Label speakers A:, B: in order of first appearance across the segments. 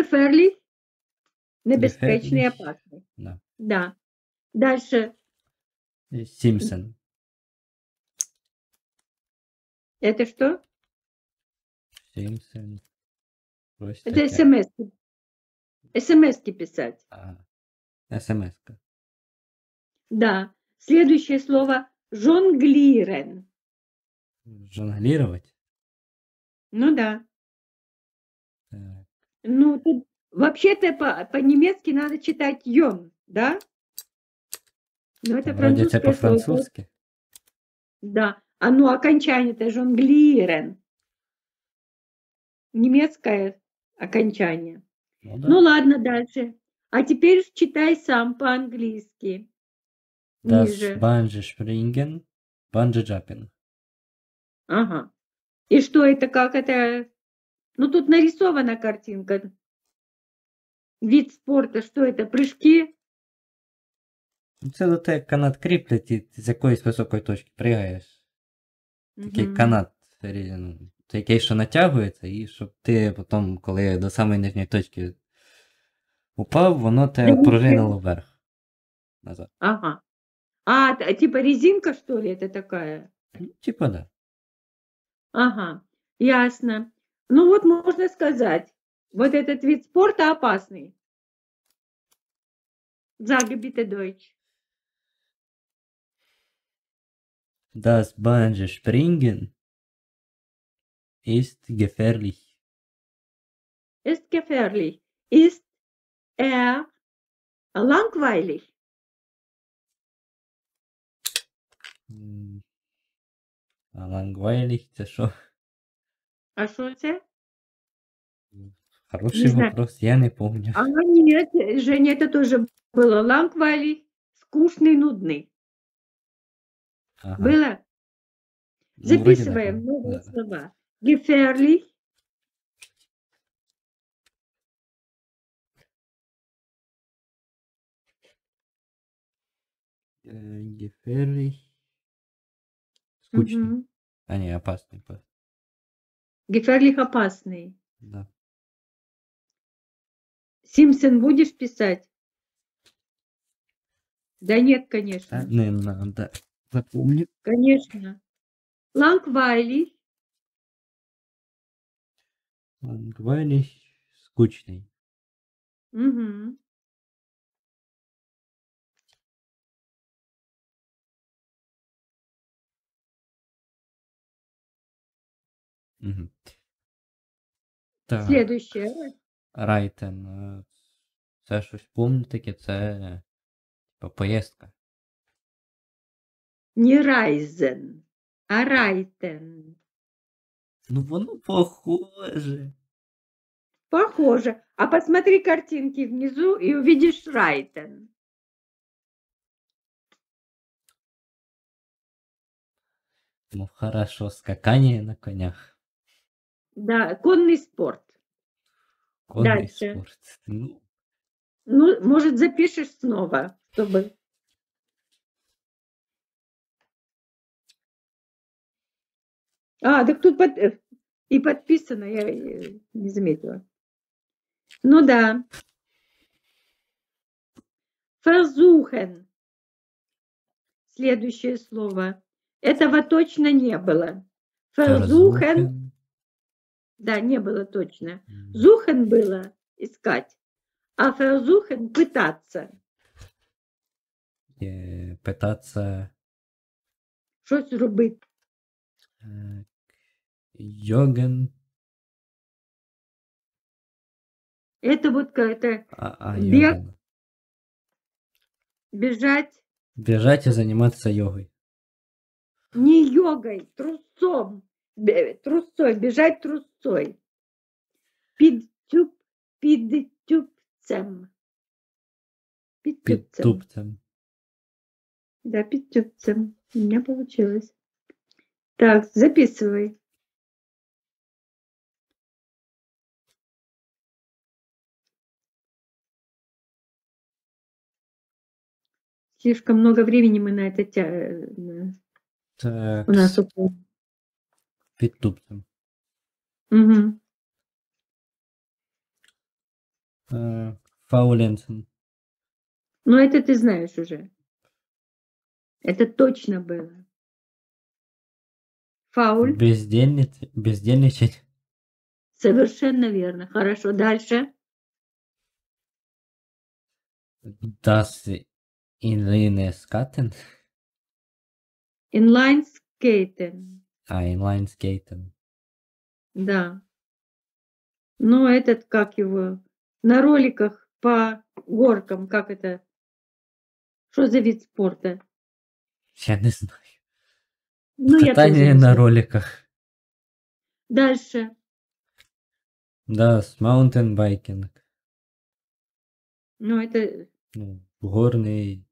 A: gefährlich – небезпечный,
B: Gefährlich.
A: опасный.
B: Да.
A: Да. Дальше.
B: Симпсон.
A: Это что?
B: Симпсон.
A: Это смс-ки. СМС-ки писать.
B: СМС-ка.
A: Да. Следующее слово жонглирен.
B: Жонглировать?
A: Ну да.
B: Так.
A: Ну, тут вообще-то по-немецки надо читать йон, да? Но это
B: Вроде це
A: французское слово.
B: по-французски.
A: Да. А ну окончание-то жонглирен. Немецкое окончание.
B: Ну, да.
A: Ну ладно, дальше. А теперь читай сам по-английски.
B: Das
A: Ниже.
B: Bungee-Springen, Bungee-Jumping.
A: Ага. И что это, как это? Ну, тут нарисована картинка. Вид спорта, что это? Прыжки?
B: Це до те канат кріплять, і ти з якоїсь високої точки пригаєш. Такий
A: Мгм.
B: канат, який що натягується, і щоб ти потім, коли до самої нижньої точки упав, воно тебе
A: Резинка.
B: пружинило вверх. Назад.
A: Ага. А, типа резинка, что ли, это такая?
B: Ну, типа, да.
A: Ага, ясно. Ну вот можно сказать, вот этот вид спорта опасный. Sage bitte Deutsch.
B: Das Bungee-Springen ist gefährlich.
A: Ist gefährlich. Ist er langweilig?
B: А langweilig це що?
A: А что это?
B: Хороший
A: Не знаю.
B: вопрос, я не помню.
A: А нет, Женя, это тоже было. Langweilig, скучный, нудный.
B: Ага.
A: Было?
B: Ну, вроде так,
A: Записываем
B: да.
A: новые
B: Да.
A: слова. Gefährlich.
B: Gefährlich. Скучный.
A: Мгм.
B: А не, опасный.
A: Gefährlich опасный.
B: Да.
A: Симпсон будешь писать? Да нет, конечно.
B: Не надо. Запомню.
A: Конечно. Langweilig.
B: Langweilig. Скучный.
A: Мгм.
B: Угу. Так.
A: Следующее.
B: Райтен. Це щось помню таке, це типа поїздка.
A: Не Reisen, а Reiten.
B: Ну воно похоже.
A: Похоже. А посмотри картинки внизу и увидишь Reiten.
B: Ну хорошо, скакание на конях.
A: Да, конный спорт.
B: Конный
A: Дальше.
B: спорт. Ну,
A: Ну, может, запишешь снова, чтобы... А, так тут и подписано, я не заметила. Ну да. Versuchen. Следующее слово. Этого точно не было. Versuchen. Да, не было точно. Suchen было искать, а versuchen пытаться.
B: Пытаться.
A: Щось робити.
B: Йоген.
A: Это вот какая-то бег,
B: Йоген.
A: бежать.
B: Бежать и заниматься йогой.
A: Не йогой, трусцом. Трусцой, бежать трусцой. Підтюпцем.
B: Підтупцем.
A: Да, підтюпцем. У меня получилось. Так, записывай. Слишком много времени мы на это
B: Так.
A: у нас уходит.
B: Підтупцем.
A: Угу.
B: Faulenzen.
A: Но это ты знаешь уже. Это точно было. Фауль.
B: Бездельничать.
A: Совершенно верно. Хорошо. Дальше.
B: Das Inlineskaten.
A: Инлайн-скейтинг.
B: Inlineskaten.
A: Да. Ну, этот, как его, на роликах по горкам, как это? Что за вид спорта?
B: Я не знаю.
A: Ну, я тоже
B: Катание
A: не
B: на
A: знаю.
B: роликах.
A: Дальше.
B: Das Mountainbiking.
A: Ну, это
B: Ну, горный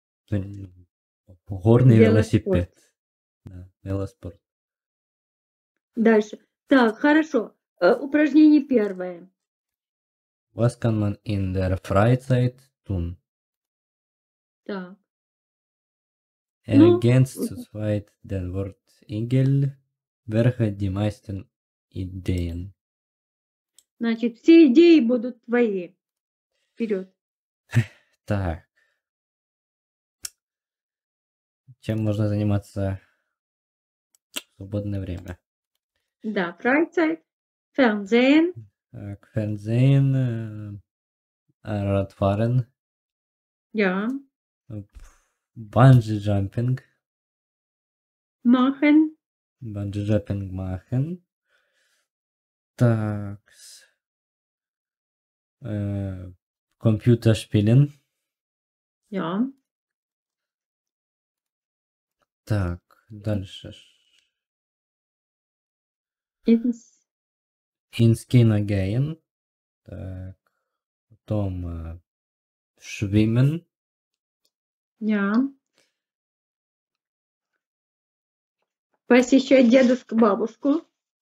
B: велосипед.
A: велоспорт.
B: Да, велоспорт.
A: Дальше. Так, хорошо. Упражнение первое.
B: Was kann man in der Freizeit tun?
A: Так. Ну,
B: Ergänzt zu zweit den Wort Igel. Welche die meisten Ideen?
A: значит, все идеи будут твои. Вперед.
B: Так. Чем можно заниматься в свободное время?
A: Да, Freizeit, Fernsehen,
B: Так, Fernsehen, Radfahren,
A: ja,
B: Bungee Jumping,
A: machen,
B: Bungee Jumping machen. Так, Computerspielen.
A: ja,
B: Так, дальше.
A: ins,
B: Ins Kino gehen. Так, потом schwimmen.
A: ja, посещать дедушку, бабушку,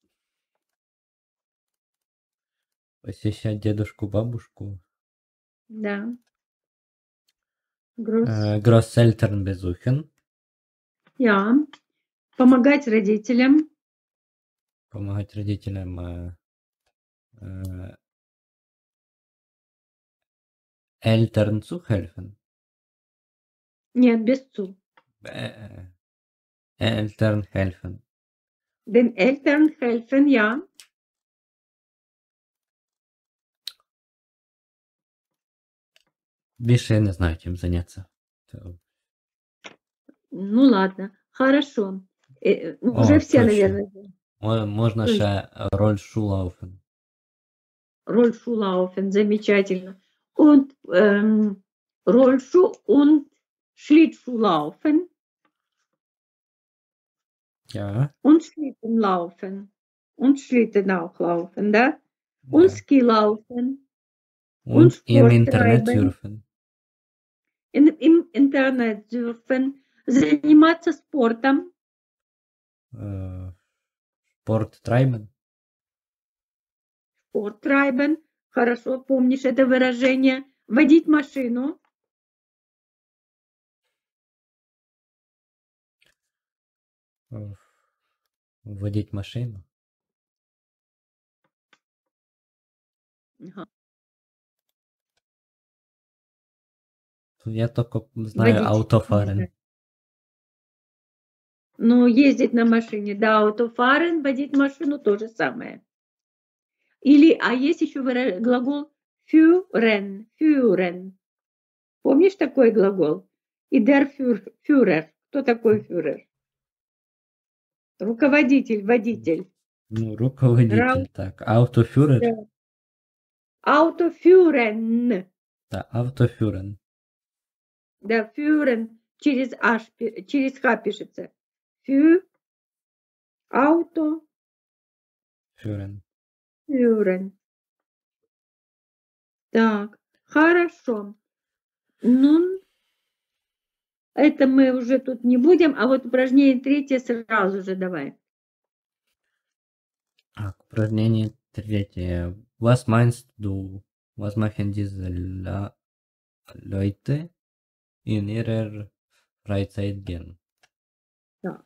B: Посещать дедушку, бабушку.
A: да, Груз,
B: Großeltern besuchen.
A: ja, помогать родителям,
B: Помогать родителям. Eltern zu helfen.
A: нет, без цу,
B: Eltern helfen.
A: den Eltern helfen, ja,
B: Більше я не знаю, чим зайнятися.
A: ну ладно, хорошо, уже
B: О,
A: все,
B: точно.
A: наверное,
B: Можна ще роль Шулауфен.
A: Rollschuhlaufen, замечательно, und Rollschuh und Schlittschuhlaufen,
B: Ja.
A: und Schlittenlaufen. Und Schlitten auch laufen, da? Und
B: Ja.
A: Skilaufen.
B: Und im
A: Sport
B: Internet
A: treiben.
B: surfen.
A: Im Internet surfen. Заниматься спортом.
B: Sport treiben.
A: Спорт treiben. Хорошо помнишь это выражение. Водить машину.
B: Водить машину.
A: Ага.
B: Я только знаю
A: Водить.
B: Autofahren.
A: Ну, ездить на машине. Да, Autofahren, водить машину то же самое. Или, а есть еще глагол führen. Führen. Помнишь такой глагол? И der Führer. Кто такой фюрер? Руководитель, водитель.
B: Ну, руководитель, так. Autoführer.
A: Да. Autoführen.
B: Да, Autoführen.
A: Да, führen через Х пишется. Фю, auto,
B: Führen.
A: führen. Так, хорошо. Ну, это мы уже тут не будем, а вот упражнение третье сразу же давай.
B: Так, упражнение третье. Was meinst du? Was machen diese Leute in ihrer Freizeit gern?
A: Так.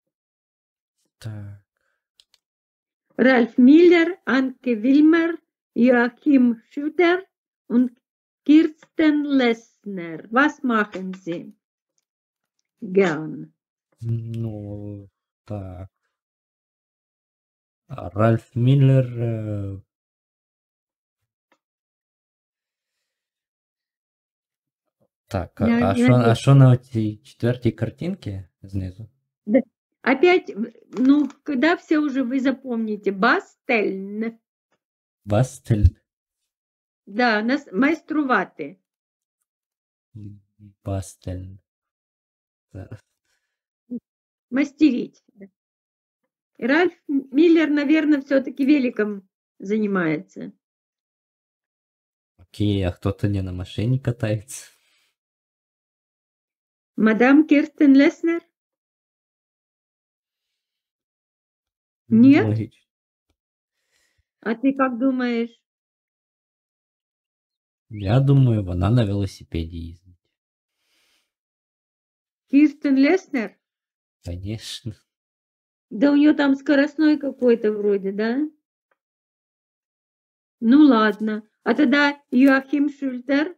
B: Так.
A: Ральф Миллер, Анке Вильмер, Joachim Schütter und Kirsten Lessner. Was machen Sie gern?
B: Ну, так. Ральф Миллер. Так, а що на цій четвертій картинці знизу?
A: Да. Опять, ну, когда все уже вы запомните, Бастельн.
B: Бастель.
A: Да, майструвати.
B: Бастель. Зараз.
A: Мастерить. И Ральф Миллер, наверное, все-таки великом занимается.
B: Окей, а хто тоді на машині катається?
A: Мадам Кирстен Леснер? Нет?
B: Логічно.
A: А ты как думаешь?
B: Я думаю, вона на велосипеді їздить.
A: Кирстен Леснер?
B: Конечно.
A: Да у нее там скоростной какой-то вроде, да? Ну ладно. А тогда Йоахим Шюльтер?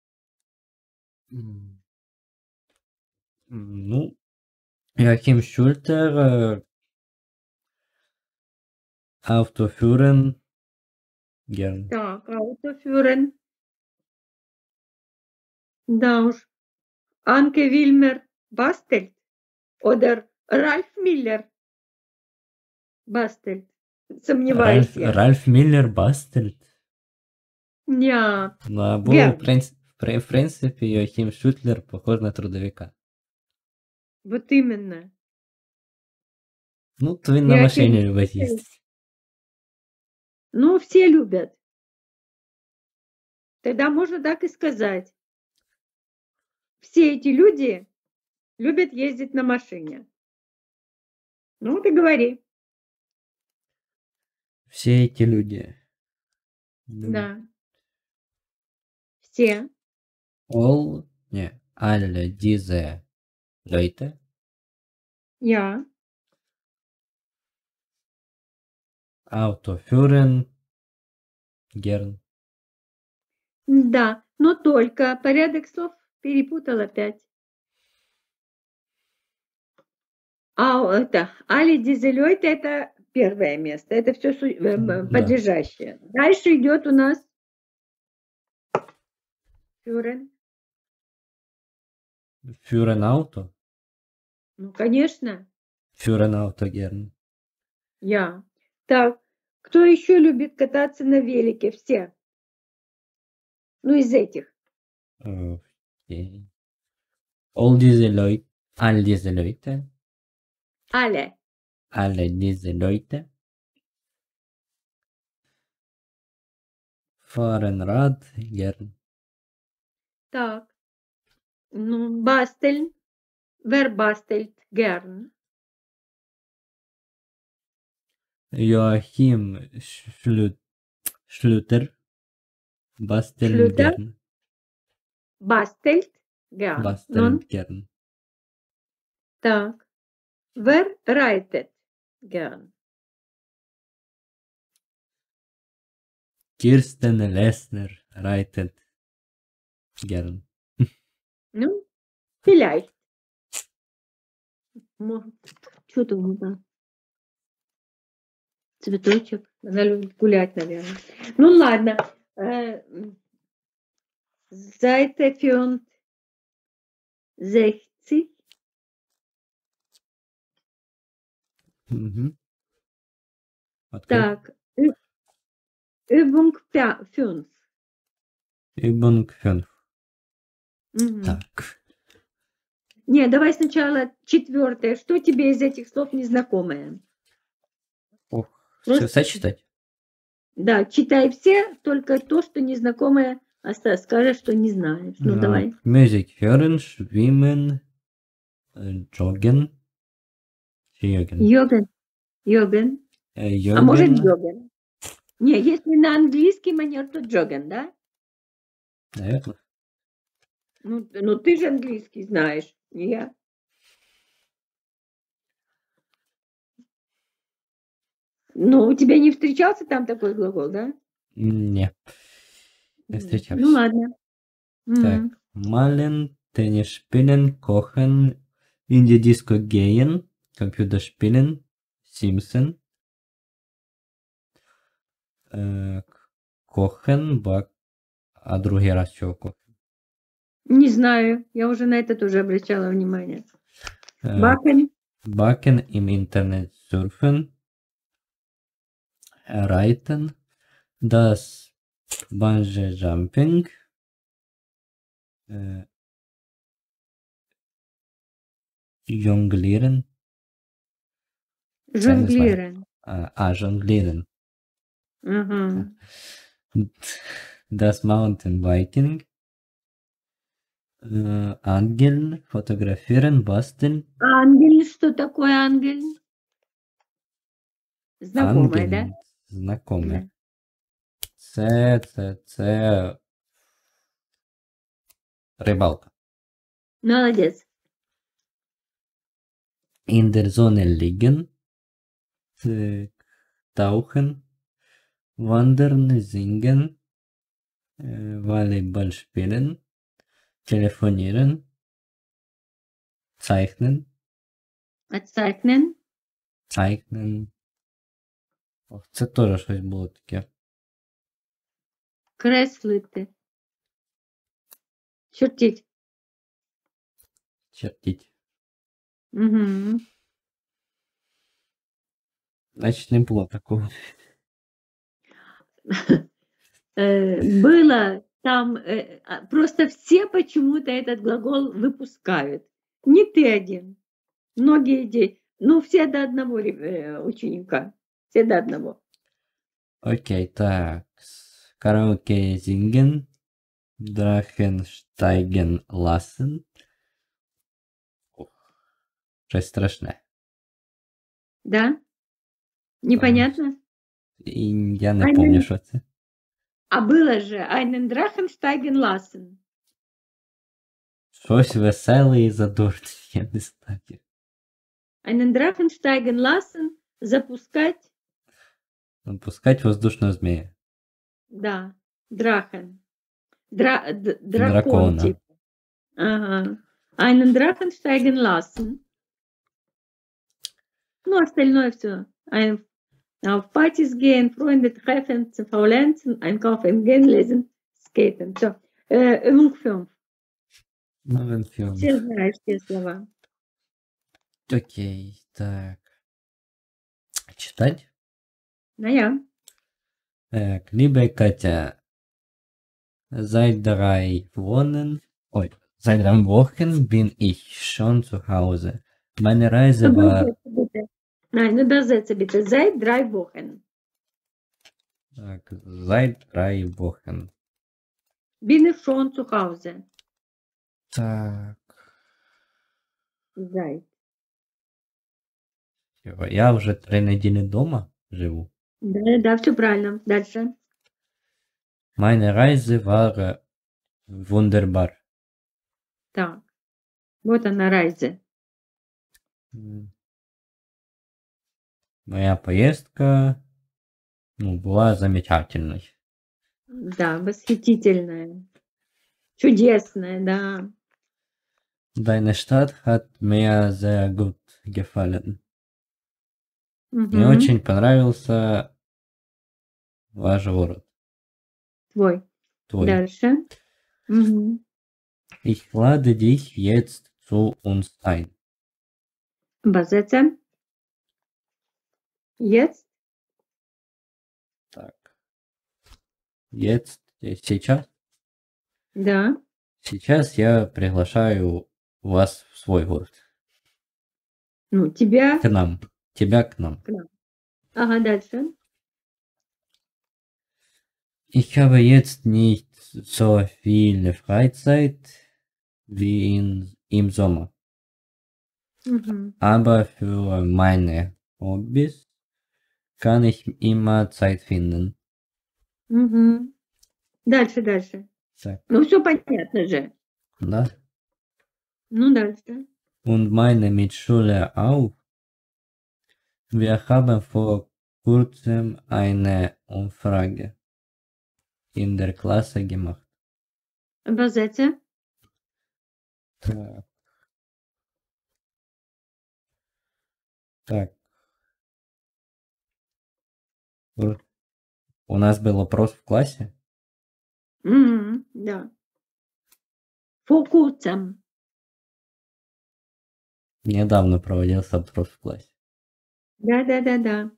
B: Ну, Joachim Schulter, Autoführen gern.
A: Так, Autoführen. Да уж. Анке Вильмер Бастельт? Oder Ральф Миллер Бастельт? Сомневаюсь я.
B: Ральф Миллер Бастельт?
A: Ня.
B: Ну, або,
A: Герн.
B: в принципі, Йоахім Шутлер похож на трудовика.
A: Вот именно.
B: Ну, то він на
A: Йоахім
B: машині любить їздити.
A: Ну, все любят. Тогда можно так и сказать. Все эти люди любят ездить на машине. Ну, ты говори.
B: Все эти люди.
A: Да. Все.
B: Alle diese Leute
A: Я.
B: Autoführen gern.
A: Да, но только порядок слов перепутал опять. А это Али Дизелёйт это первое место. Это все подлежащее. Дальше идет у нас Фюрен.
B: Führen Auto?
A: Ну, конечно,
B: Führen Auto gern.
A: я. Так, кто еще любит кататься на велике? Все. Ну, из этих.
B: Okay. All diese Leute, all diese Leute,
A: Alle.
B: alle diese Leute fahren Rad gern.
A: Так. Ну, Бастельн. Wer bastelt gern?
B: Joachim Schlüter basteln
A: Schlüter?
B: gern.
A: Bastelt gern.
B: Basteln
A: Nun,
B: gern.
A: так. Wer reitet gern?
B: Kirsten Lessner reitet gern.
A: Ну, vielleicht. Что там у нас? Цветочек. Она любит гулять, наверное. Ну, ладно. Seite 64.
B: Mhm. Okay.
A: Так. Übung 5.
B: Übung 5.
A: Мгм.
B: Так.
A: Не, давай сначала 4. Что тебе из этих слов незнакомое?
B: Ох,
A: Просто-
B: все читать?
A: Да, читай все, только то, что незнакомое, скажешь, что не знаешь. Ну, давай.
B: Musik hören, schwimmen, joggen. Joggen.
A: Йоген. Йоген. А
B: Joggen.
A: может, йоген? Не, если на английский манер, то джоген, да?
B: Наверное.
A: Ну, ты же английский знаешь, не я. Ну, у тебя не встречался там такой глагол, да?
B: Не, не
A: Ну
B: встречался.
A: ладно.
B: Так, malen, Tennis spielen, kochen, in die Disco gehen, Computerspielen, Simpson, kochen, а другий раз чего коchen?
A: Не знаю, я уже на это тоже обращала внимание. Backen,
B: Backen im Internet surfen, reiten, das Bungee Jumping, jonglieren, це я не знаю.
A: жонглируем.
B: Jonglieren.
A: Ага.
B: Das Mountainbiking, Angeln, fotografieren, basteln.
A: Ангель, что такое ангель? Знакомое, да?
B: Angeln, знакоме.
A: Да.
B: Це рибалка.
A: Молодец.
B: In der Sonne liegen, tauchen, wandern, singen, Volleyball spielen, telefonieren, zeichnen,
A: Отцайкнен.
B: zeichnen. Ох, це теж щось було таке.
A: Креслити. Чертить.
B: Чертить.
A: Угу.
B: Значить, не було такого.
A: Было там, просто все почему-то этот глагол выпускают. Не ты один. Многие дети. Ну, все до одного ученика. Все до одного.
B: Окей, так. Караоке singen, Drachen steigen lassen. Ох, щось страшне.
A: Да? Непонятно?
B: І я не
A: Einen-
B: пам'ятаю, що це.
A: А было же einen Drachen steigen lassen.
B: Щось веселе і задорне, я не знаю.
A: Einen Drachen steigen lassen. Запускать.
B: Пускать воздушного змея.
A: Да. Drachen. Дракон.
B: Дракона.
A: Типа. Ага. Einen Drachen steigen lassen. Ну, остальное все. Auf Partys gehen, Freunde treffen, zu faulenzen, einkaufen gehen, lesen, skaten. Все. Übung 5.
B: Новин фільм.
A: Все знаешь те слова.
B: Окей, так. Читать?
A: Ну, я.
B: Так, liebe Katja, seit 3 Wochen bin ich schon zu Hause. Meine Reise war...
A: Nein, übersetze bitte. Seit 3 Wochen.
B: Так, seit 3 Wochen.
A: Bin ich schon zu Hause.
B: Так,
A: Seit.
B: я вже 3 неділі вдома живу.
A: Да, все правильно. Дальше.
B: Meine Reise war wunderbar.
A: Так. Вот она, Райзе.
B: Моя поездка, была замечательной.
A: Да, восхитительная. Чудесная, да.
B: Deine Stadt hat mir sehr gut gefallen. Мне
A: Мгм.
B: очень понравился ваш город.
A: Твой.
B: Твой.
A: Дальше. Мгм.
B: Ich lade dich jetzt zu uns ein.
A: Übersetze. Jetzt.
B: Так. Jetzt, сейчас.
A: Да.
B: Сейчас я приглашаю вас в свой город.
A: Ну, тебя.
B: К нам. Тебя к нам.
A: Ага, дальше.
B: Ich habe jetzt nicht so viel Freizeit wie im Sommer.
A: Мгм.
B: Aber für meine Hobbys kann ich immer Zeit finden.
A: Мгм. Дальше, дальше.
B: Так,
A: Ну, все понятно же.
B: да?
A: Ну, дальше.
B: Und meine Mitschüler auch. Wir haben vor kurzem eine Umfrage in der Klasse gemacht.
A: Übersetze.
B: Так. Так. У нас был опрос в классе.
A: Да. Vor kurzem.
B: Недавно проводился опрос в классе.
A: Да.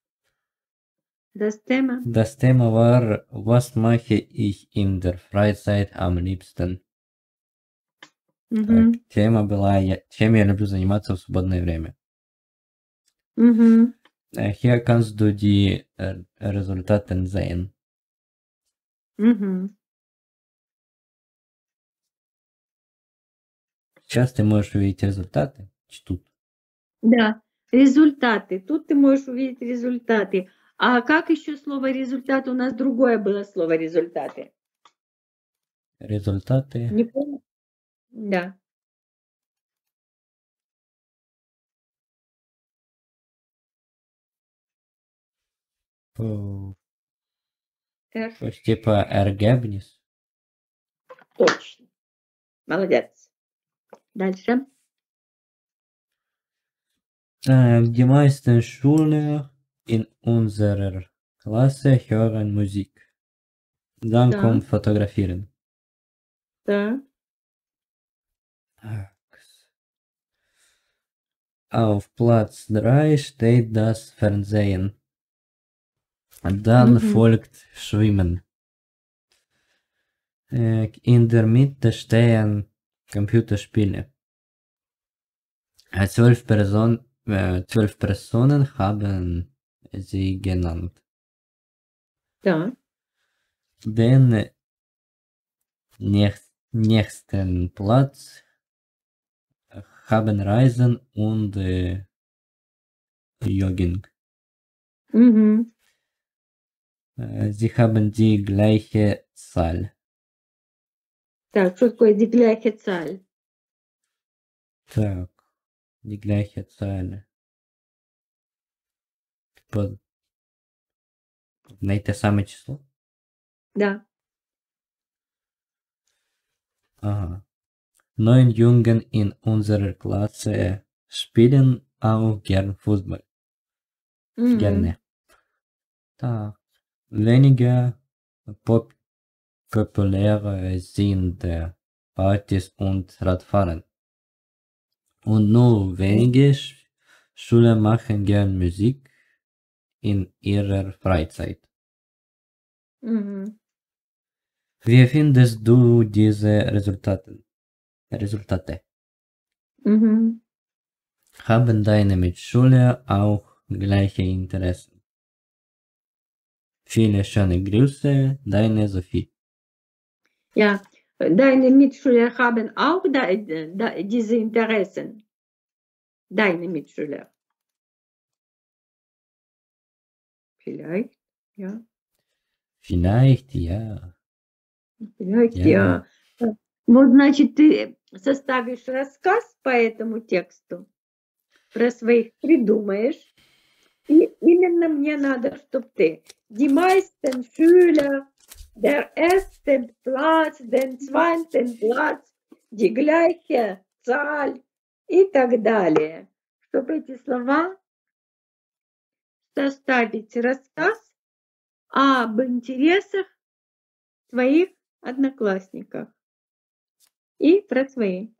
A: Das Thema.
B: Das Thema war, was mache ich in der Freizeit am liebsten? Так, тема была, чем я люблю заниматься в свободное время. Hier kannst du die Resultate sehen. Сейчас ты можешь увидеть результаты. Тут.
A: Да, результаты. Тут ты можешь увидеть результаты. А как еще слово результат? У нас другое было слово результаты.
B: Результаты.
A: Не помню? Да.
B: Типа Ergebnis.
A: Точно. Молодец. Дальше.
B: Die meisten Schüler in unserer Klasse hören Musik. Dann
A: Да.
B: kommt Fotografieren.
A: Да.
B: Auf Platz 3 steht das Fernsehen. Dann folgt Schwimmen. In der Mitte stehen Computerspiele. 12 Personen haben sie genannt.
A: Да.
B: Den nächsten Platz haben Reisen und Jogging. Sie haben die gleiche Zahl.
A: Так, что такое die gleiche Zahl?
B: Так, die gleiche Zahl. Найти самое число?
A: Да.
B: Ага. 9 Jungen in unserer Klasse spielen auch gern Fußball. Gerne. Так. Weniger populäre sind Partys und Radfahren. Und nur wenige Schüler machen gern Musik in ihrer Freizeit. Wie findest du diese Resultate? Haben deine Mitschüler auch gleiche Interessen? Viele schöne Grüße, deine Sophie.
A: Ja, deine Mitschüler haben auch diese Interessen. Deine Mitschüler. Vielleicht, ja.
B: Vielleicht, ja.
A: Vielleicht, ja. Вот, значит, ты составишь рассказ по этому тексту, про своих придумаешь, и именно мне надо, чтобы ты die meisten Schüler, der ersten Platz, den zweiten Platz, die gleiche Zahl и так далее. Чтобы эти слова составить рассказ об интересах твоих одноклассников и про свои.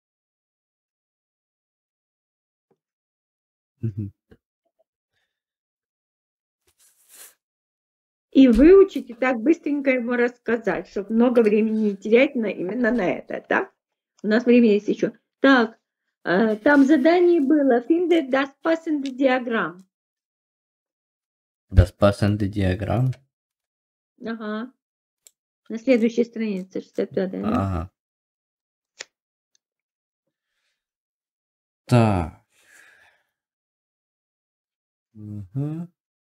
A: И выучить, и так быстренько ему рассказать, чтобы много времени не терять именно на это, так? У нас время есть еще. Так, там задание было finde das passende Diagramm.
B: Das passende Diagramm?
A: Ага. На следующей странице, 65-я.
B: Ага. Так. Угу.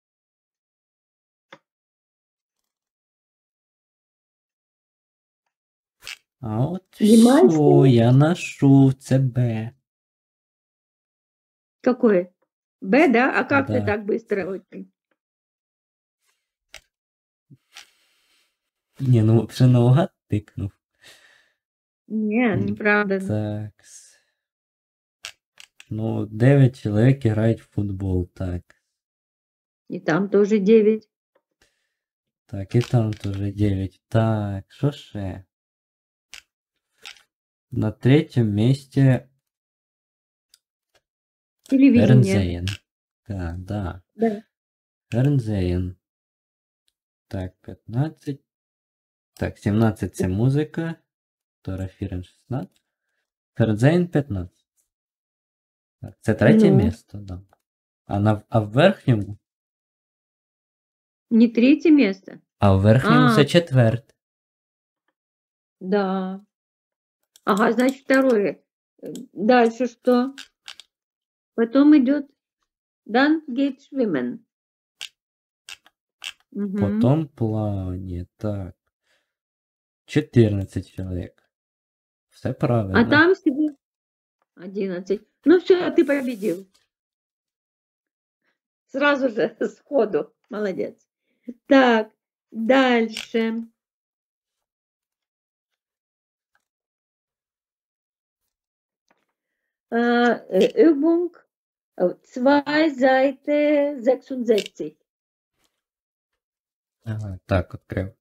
B: А от все, я ношу, це Б.
A: Какое? Б, да? А как
B: Да.
A: ты так быстро очень?
B: Не, ну вже наугад тикнув.
A: Не, неправда.
B: Так. Ну, 9 чоловік грають в футбол, так.
A: И там тоже 9.
B: Так, і там теж 9. Так, що ще? На третьем месте
A: Телевидение.
B: Фернзейн. Так, да.
A: Да.
B: Фернзейн. Так, 15. Так, 17 це музика. Тора Фірен 16. Фернзейн 15. Так, це третє
A: Ну.
B: місце, да. А в верхньому?
A: Не третье место.
B: А в верхньому це четверте.
A: Да. Ага, значит, второе. Дальше что? Потом идет Dann geht schwimmen. Угу.
B: Потом плавание. Так. 14 чоловік. Все правильно.
A: А там себе 11. Ну все, ты победил. Сразу же сходу. Молодец. Так, дальше. Übung 2 Seite 66.
B: Ага, так, відкрив.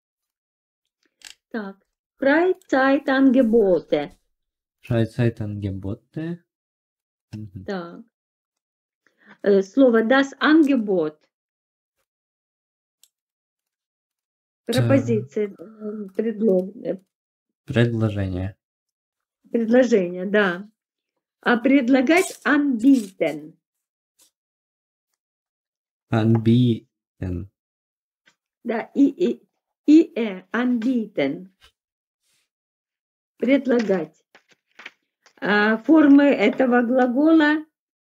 A: Так. Freizeitangebote.
B: Фreizeitangebote. Мгм.
A: Так. Слово das Angebot. Пропозиция,
B: Предложение.
A: предложение, да. А предлагать anbieten.
B: Anbieten.
A: Да, anbieten. Предлагать. Формы этого глагола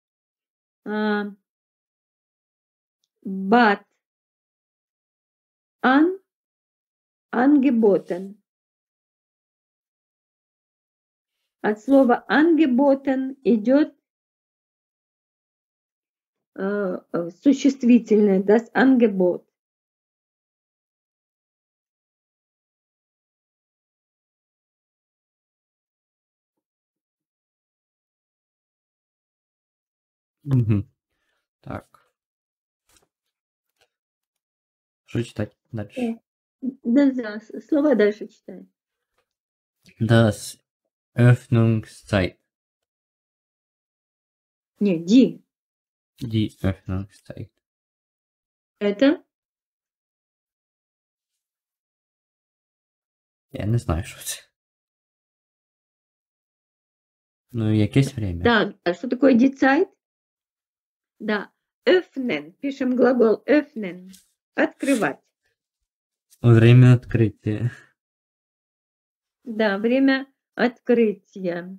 A: bat, angeboten. От слова angeboten идет существительное, das Angebot.
B: Угу. Так. Что читать дальше?
A: Да, слова дальше читай.
B: Das Öffnungszeit.
A: Не, die.
B: Die Öffnungszeit.
A: Это?
B: Я не знаю, що це. Ну, якесь время.
A: Так, а что такое die Zeit? Да, öffnen. Пишем глагол öffnen. Открывать.
B: Время открытия.
A: Да, время открытия.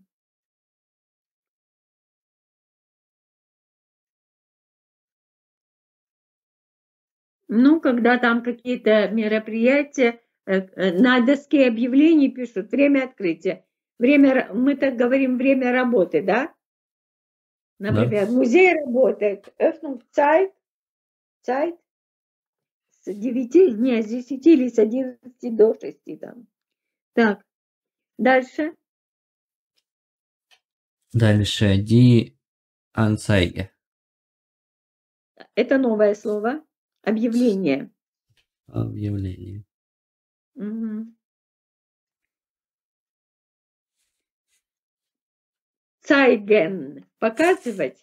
A: Ну, когда там какие-то мероприятия, на доске объявлений пишут время открытия. Время, мы так говорим, время работы, да? Например, музей работает. Öffnungszeit, Zeit с 9, не, с 10 или с 11 до 6 там. Так, дальше.
B: Дальше. Die Anzeige.
A: Это новое слово. Объявление.
B: Объявление.
A: Угу. Zeigen. Показывать.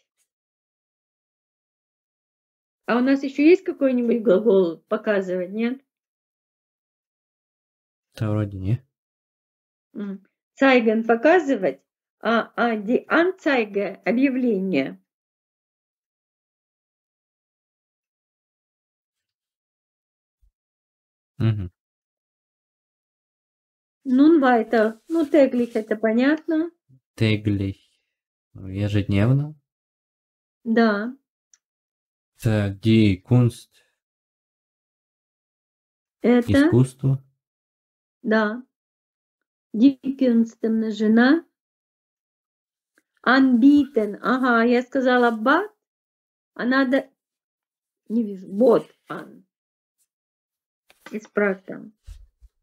A: А у нас еще есть какой-нибудь глагол показывать, нет?
B: Да, вроде не.
A: Zeigen показывать, а die Anzeige объявление.
B: Угу.
A: Nun weiter. Ну, täglich это понятно.
B: Täglich. Ежедневно.
A: Да.
B: Так, die Kunst.
A: Это.
B: Искусство.
A: Да. Die Kunst жена. Anbieten. Ага, я сказала bat, а надо... Не вижу. Bot an. Исправь там.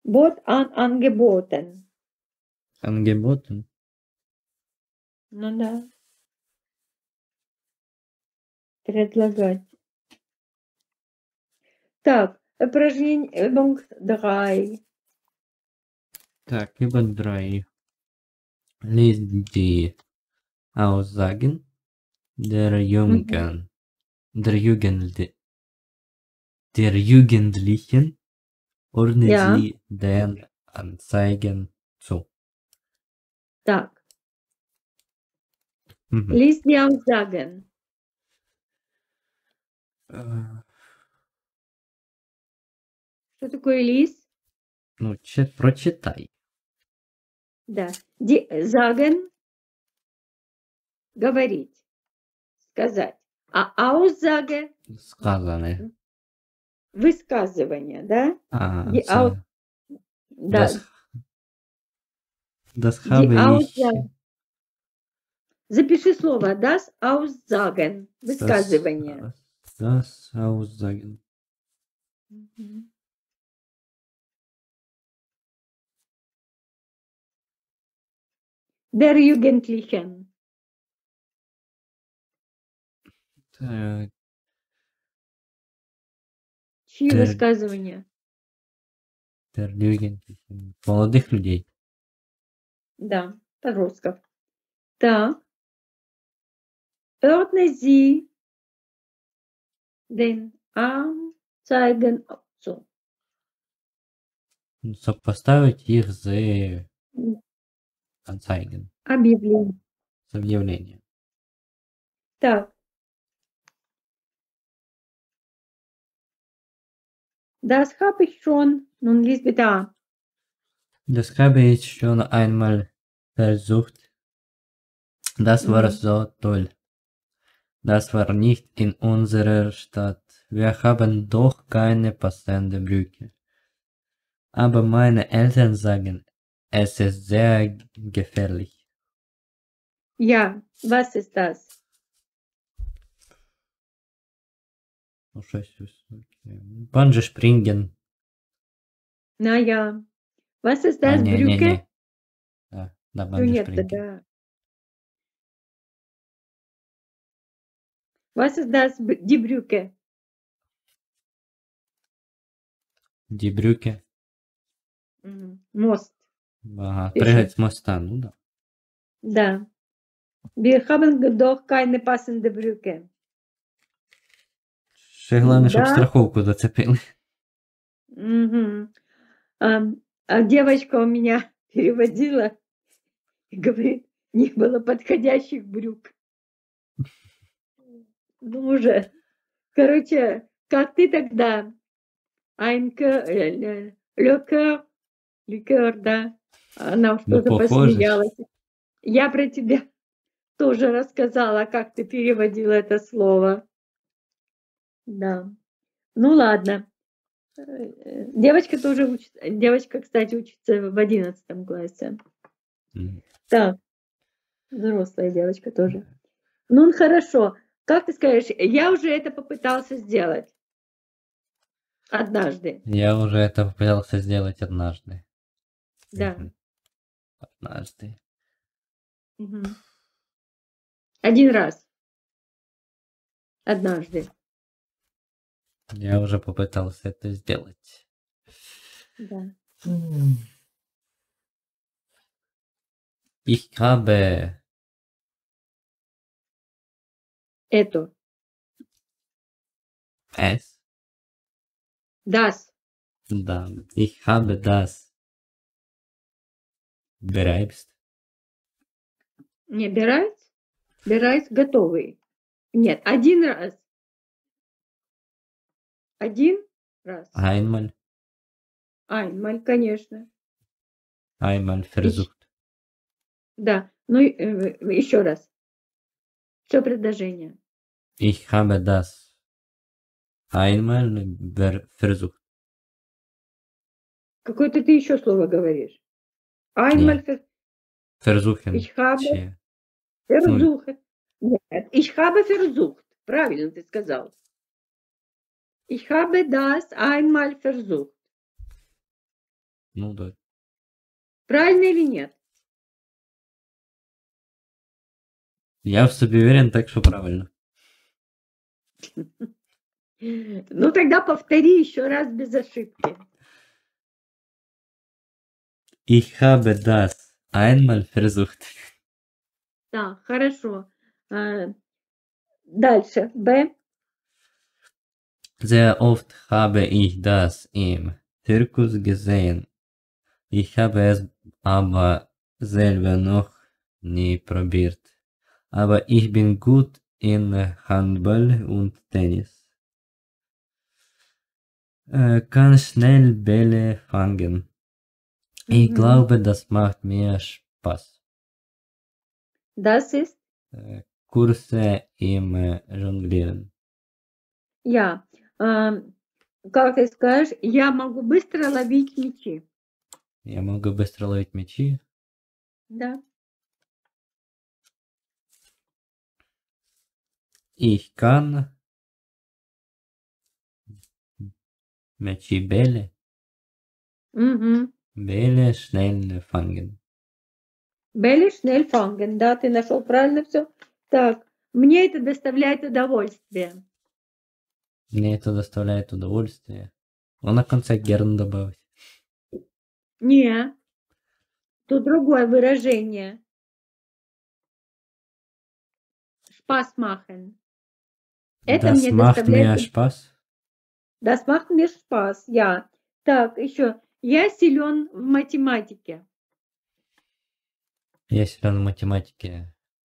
A: Вот angeboten.
B: Angeboten.
A: Ну да. Предлагать. Так, упражнение пункт 3.
B: Так, Übung 3. Lies die Aussagen der Jungen, der Jugendlichen ordne
A: Ja.
B: sie den Anzeigen zu.
A: Так,
B: Мгм.
A: lies die Aussagen.
B: Э,
A: Что такое lies?
B: Ну, прочитай.
A: Да. Die sagen говорить, сказать. А Aussage
B: Сказаны.
A: высказывание, да? Die
B: Це
A: да.
B: das
A: Die
B: habe ich,
A: Aussage. Запиши слово das Aussagen. Высказывание.
B: das Aussagen.
A: Мгм. Der Jugendlichen.
B: Так,
A: Чьи
B: Der-
A: высказывания?
B: der Jugendlichen. Молодых людей.
A: Да, подростков. Так. Ordne sie den Anzeigen zu.
B: Сопоставить их с Anzeigen.
A: Объявление.
B: С объявлением.
A: Так. Das habe ich schon. Nun lies bitte an.
B: Das habe ich schon einmal versucht. Das war so toll. Das war nicht in unserer Stadt. Wir haben doch keine passende Brücke. Aber meine Eltern sagen, es ist sehr gefährlich.
A: Ja, was ist das?
B: Ну, щось високе. Банджі спринген.
A: Na ja. Was ist das?
B: не,
A: Brücke?
B: не. Да, банджі
A: Нет,
B: спринген.
A: да. Was ist das? Die Brücke.
B: Ді брюки.
A: Мост.
B: Ага,
A: Пиши.
B: пригать з моста, ну да.
A: Да. Wir haben doch keine passende Brücke.
B: Ще головне, щоб
A: Да.
B: страховку зацепили.
A: Мгм. А девочка у меня переводила и говорит, не было подходящих брюк. Ну уже. Короче, как ты тогда? Ликер, да. Она что-то
B: похоже ж.
A: посмеялась. Я про тебя тоже рассказала, как ты переводила это слово. Да. Ну ладно. Девочка тоже учится. Девочка, кстати, учится в 11 классе.
B: Мгм.
A: Так. Взрослая девочка тоже. Ну, хорошо. Как ты скажешь, я уже это попытался сделать. Однажды.
B: Я уже это попытался сделать однажды.
A: Да.
B: Мгм. Однажды.
A: Мгм. Один раз. Однажды.
B: Я уже попытался это сделать.
A: Да.
B: Ich habe
A: Это.
B: es.
A: Das.
B: Да. Ich habe das. Bereits.
A: Не bereits? Bereits готовый. Нет, один раз. Один раз.
B: Einmal.
A: Einmal, конечно.
B: Einmal versucht.
A: Да. Ну, еще раз. Все предложение.
B: Ich habe das einmal versucht.
A: Какое-то ты еще слово говоришь. Einmal
B: Versuchen.
A: Ich habe
B: Чи-
A: versucht. Нет, ich habe versucht. Правильно ты сказал. Ich habe das einmal versucht.
B: Ну да.
A: Правильно или нет?
B: Я в себе уверен, так что правильно.
A: Ну тогда повтори еще раз без ошибки.
B: Ich habe das einmal versucht.
A: Да, хорошо. Дальше. Б.
B: Sehr oft habe ich das im Zirkus gesehen. Ich habe es aber selber noch nie probiert. Aber ich bin gut in Handball und Tennis. Kann schnell Bälle fangen. Ich
A: Мгм.
B: glaube, das macht mir Spaß.
A: Das ist
B: Kurse im Jonglieren.
A: я. Как ты скажешь, я могу быстро ловить мячи.
B: Я могу быстро ловить мячи.
A: Да.
B: Ich kann мячи
A: Угу.
B: Bälle schnell fangen.
A: Бели шнель фанген. Да, ты нашел правильно все. Так, мне это доставляет удовольствие.
B: Мне это доставляет удовольствие. Но на конце gern добавить.
A: Не, тут другое выражение. Spaß machen. Это
B: Das
A: мне
B: macht mir
A: доставляет...
B: Spaß.
A: Das macht mir Spaß, ja. Так, еще. Я силен в математике.
B: Я силен в математике.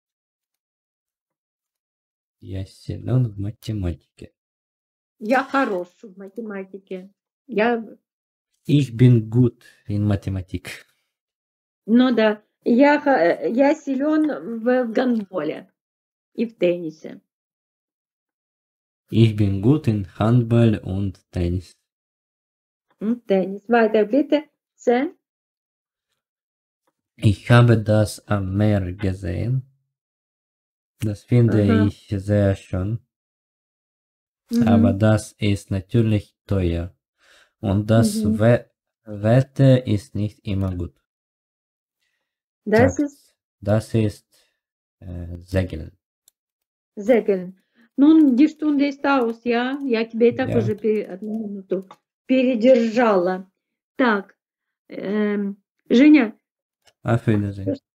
B: Я силен в математике.
A: Я хорош в математике. Я...
B: Ich bin gut in Mathematik.
A: Ну да. Я силен в гандболе и в теннисе.
B: Ich bin gut in Handball und Tennis.
A: Tennis. Weiter bitte. C.
B: Ich habe das am Meer gesehen. Das finde
A: Aha.
B: ich sehr schön.
A: Mhm.
B: Aber das ist natürlich teuer. Und das
A: Mhm.
B: Wetter ist nicht immer gut.
A: Das
B: Так,
A: ist
B: das ist Segeln.
A: Segeln. Nun, die Stunde ist aus, ja? Я тебе и так
B: Ja.
A: уже одну минуту передержала. Так, Женя,
B: Auf Wiedersehen.